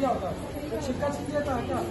क्या होता है? तो छिक्का छिप जाता है क्या?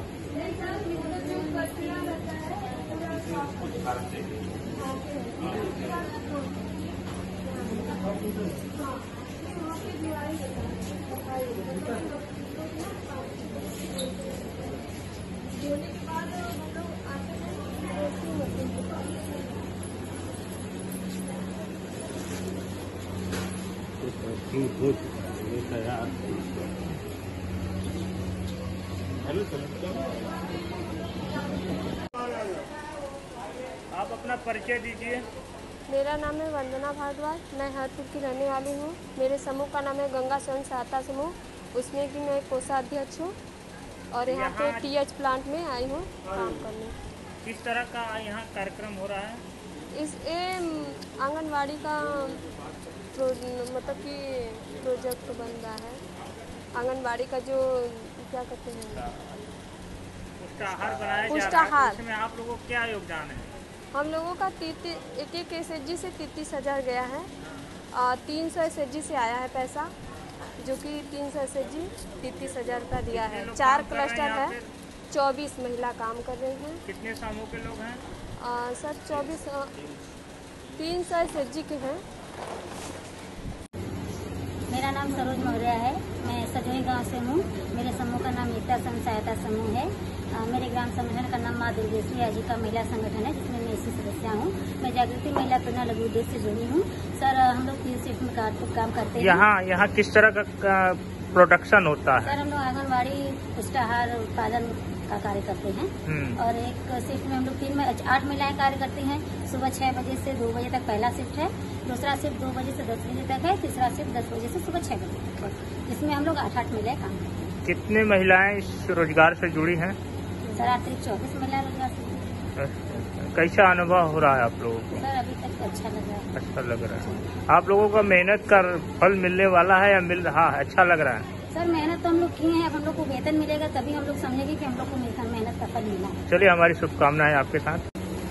आप अपना परिचय दीजिए। मेरा नाम है वंदना भारद्वाज, मैं हरपुर की रहने वाली हूँ। मेरे समूह का नाम है गंगा स्वयं सहायता समूह, उसमें कि मैं एक कोषाध्यक्ष हूँ और यहाँ पे टीएच प्लांट में आई हूँ काम करने। किस तरह का यहाँ कार्यक्रम हो रहा है? इस आंगनवाड़ी का मतलब कि प्रोजेक्ट बन रहा है। आंगनवाड़ी का जो क्या कहते हैं, पुष्टाहार बनाया जा रहा है, इसमें आप लोगों को क्या योगदान है? हम लोगों का एक SHG से 33,000 गया है। 300 SHG से आया है पैसा, जो कि 300 SHG 33,000 रुपया दिया है। 4 क्लस्टर है, 24 महिला काम कर रही हैं। कितने समूह के लोग हैं? सर 300 SHG के हैं। मेरा नाम सरोज मौर्य है, मैं सजोई गांव से हूँ। मेरे समूह का नाम एकता स्वयं सहायता समूह है। मेरे ग्राम संगठन का नाम माँ दुर्गेश्वरी आजीविका महिला संगठन है, जिसमें मैं इसी सदस्य हूँ। मैं जागृति महिला प्रेरणा लघु उद्योग से जुड़ी हूँ। सर हम लोग 3 शिफ्ट में काम करते हैं। यहाँ किस तरह का प्रोडक्शन होता है? सर हम लोग आंगनबाड़ी पुष्टाहार उत्पादन का कार्य करते हैं और एक शिफ्ट में हम लोग 8 महिलाएं कार्य करती हैं। सुबह 6 बजे से 2 बजे तक पहला शिफ्ट है, दूसरा शिफ्ट 2 बजे से 10 बजे तक है, तीसरा शिफ्ट 10 बजे से सुबह 6 बजे तक है, जिसमें हम लोग 8 महिलाएं काम करते हैं। कितने महिलाएं इस रोजगार से जुड़ी हैं? सर अतिरिक्त 24 महिला रोजगार से। कैसा अनुभव हो रहा है आप लोगों को? सर अभी तक अच्छा लग रहा है। अच्छा लग रहा है। आप लोगों का मेहनत का फल मिलने वाला है या मिल रहा है? अच्छा लग रहा है। सर मेहनत तो हम लोग किए हैं, अब हम लोग को वेतन मिलेगा तभी हम लोग समझेंगे कि हम लोग को मेहनत का फल मिला है। चलिए, हमारी शुभकामनाएं आपके साथ।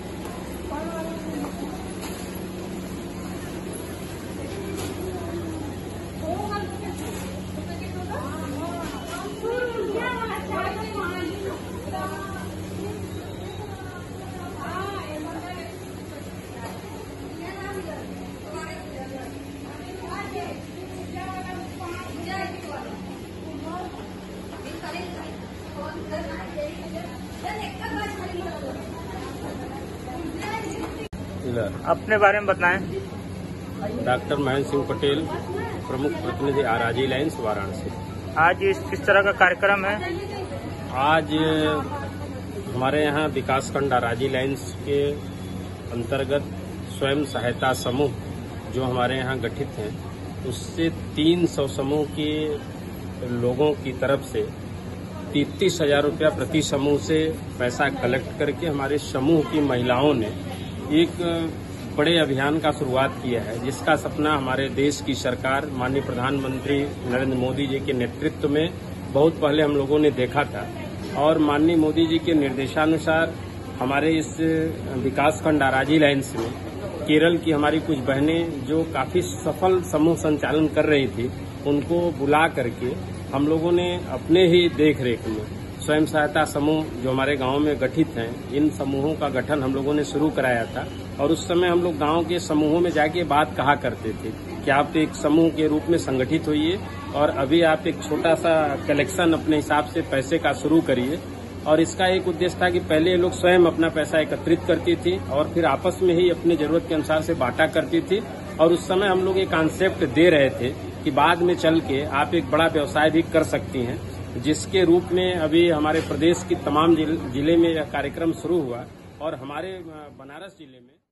अपने बारे में बताएं। डॉक्टर महेंद्र सिंह पटेल, प्रमुख प्रतिनिधि आराजी लाइन्स वाराणसी। आज किस तरह का कार्यक्रम है? आज हमारे यहाँ विकासखंड आराजी लाइन्स के अंतर्गत स्वयं सहायता समूह जो हमारे यहाँ गठित हैं, उससे 300 समूह के लोगों की तरफ से 33,000 रुपया प्रति समूह से पैसा कलेक्ट करके हमारे समूह की महिलाओं ने एक बड़े अभियान का शुरुआत किया है, जिसका सपना हमारे देश की सरकार माननीय प्रधानमंत्री नरेंद्र मोदी जी के नेतृत्व में बहुत पहले हम लोगों ने देखा था और माननीय मोदी जी के निर्देशानुसार हमारे इस विकासखंड आराजी लाइन्स में केरल की हमारी कुछ बहनें जो काफी सफल समूह संचालन कर रही थी, उनको बुला करके हम लोगों ने अपने ही देखरेख में स्वयं सहायता समूह जो हमारे गांव में गठित हैं, इन समूहों का गठन हम लोगों ने शुरू कराया था। और उस समय हम लोग गांव के समूहों में जाके बात कहा करते थे कि आप एक समूह के रूप में संगठित होइए और अभी आप एक छोटा सा कलेक्शन अपने हिसाब से पैसे का शुरू करिए। और इसका एक उद्देश्य था कि पहले ये लोग स्वयं अपना पैसा एकत्रित करती थी और फिर आपस में ही अपनी जरूरत के अनुसार से बांटा करती थी। और उस समय हम लोग एक कॉन्सेप्ट दे रहे थे कि बाद में चल के आप एक बड़ा व्यवसाय भी कर सकती हैं, जिसके रूप में अभी हमारे प्रदेश की तमाम जिले में यह कार्यक्रम शुरू हुआ और हमारे बनारस जिले में